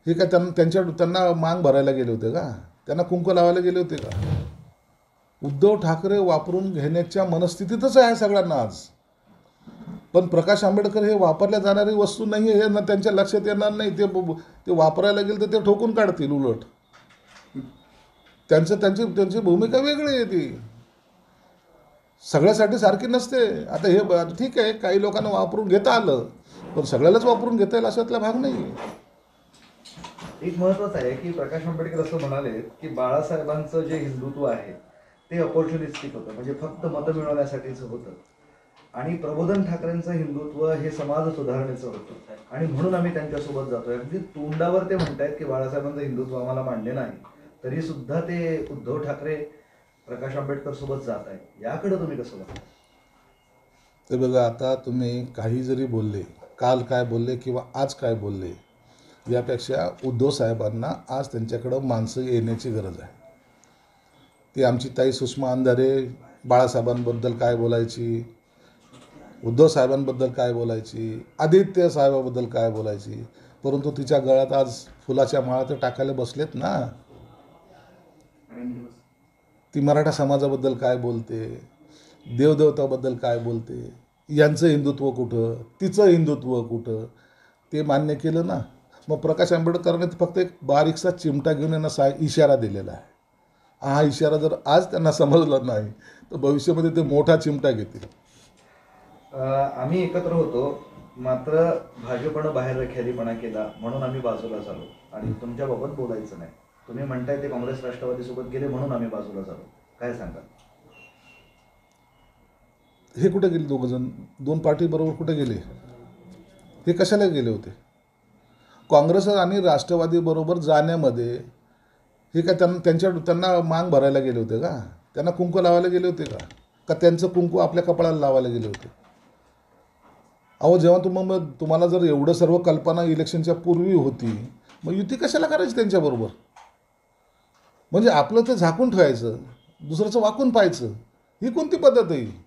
हे काय त्यांना मांग भरायला गेले होते का? त्यांना कुंकू लावायला गेले होते का? उद्धव ठाकरे वापरून घेण्याच्या मनस्थितीतच आहे सगळ्यांना आज. पण प्रकाश आंबेडकर हे वापरल्या जाणारी वस्तू नाही आहे हे ना त्यांच्या लक्षात येणार नाही. ते वापरायला गेले तर ते ठोकून काढतील. उलट त्यांची भूमिका वेगळी आहे. ती सगळ्यासाठी सारखी नसते. आता हे ठीक आहे, काही लोकांना वापरून घेता आलं, पण सगळ्यालाच वापरून घेता येईल अशातला भाग नाही. एक महत्वाचं आहे की प्रकाश आंबेडकर असं म्हणाले की बाळासाहेबांचं जे हिंदुत्व आहे ते अपॉर्च्युनिस्टिक होतं, म्हणजे फक्त मतं मिळवण्यासाठीच होतं, आणि प्रबोधन ठाकरेंचं हिंदुत्व हे समाज सुधारणेचं होतं, आणि म्हणून आम्ही त्यांच्यासोबत जातोय. अगदी तोंडावर ते म्हणतायत की बाळासाहेबांचं हिंदुत्व आम्हाला मान्य नाही, तरी सुद्धा ते उद्धव ठाकरे प्रकाश आंबेडकर सोबत जात आहे. याकडे तुम्ही कसं बघता? ते बघा, आता तुम्ही काही जरी बोलले, काल काय बोलले किंवा आज काय बोलले, यापेक्षा उद्धव साहेबांना आज त्यांच्याकडं माणसं येण्याची गरज आहे. ती आमची ताई सुषमा अंधारे बाळासाहेबांबद्दल काय बोलायची, उद्धव साहेबांबद्दल काय बोलायची, आदित्य साहेबाबद्दल काय बोलायची, परंतु तिच्या गळ्यात आज फुलाच्या माळा तर टाकायला बसलेत ना. ती मराठा समाजाबद्दल काय बोलते, देवदेवताबद्दल काय बोलते, यांचं हिंदुत्व कुठं, तिचं हिंदुत्व कुठं, ते मान्य केलं ना. मग प्रकाश आंबेडकरांनी फक्त एक बारीकसा चिमटा घेऊन यांना इशारा दिलेला आहे. हा इशारा जर आज त्यांना समजला नाही तर भविष्यामध्ये ते मोठा चिमटा घेतील. आम्ही एकत्र होतो, मात्र भाजपनं बाहेर रखियालीपणा केला म्हणून आम्ही बाजूला झालो, आणि तुमच्याबाबत बोलायचं नाही. तुम्ही म्हणताय ते काँग्रेस राष्ट्रवादीसोबत गेले म्हणून आम्ही बाजूला झालो. काय सांगा? हे कुठे गेले दोघंजण? दोन पार्टी बरोबर कुठे गेले? हे कशाला गेले होते? काँग्रेस आणि राष्ट्रवादी बरोबर जाण्यामध्ये हे काय त्यांना मांग भरायला गेले होते का? त्यांना कुंकू लावायला गेले होते का? का त्यांचं कुंकू आपल्या कपाळाला लावायला गेले होते? अहो, जेव्हा तुम्हाला जर एवढं सर्व कल्पना इलेक्शनच्या पूर्वी होती, मग युती कशाला करायची त्यांच्याबरोबर? म्हणजे आपलं ते झाकून ठेवायचं, दुसऱ्याचं वाकून पाहायचं, ही कोणती पद्धत आहे?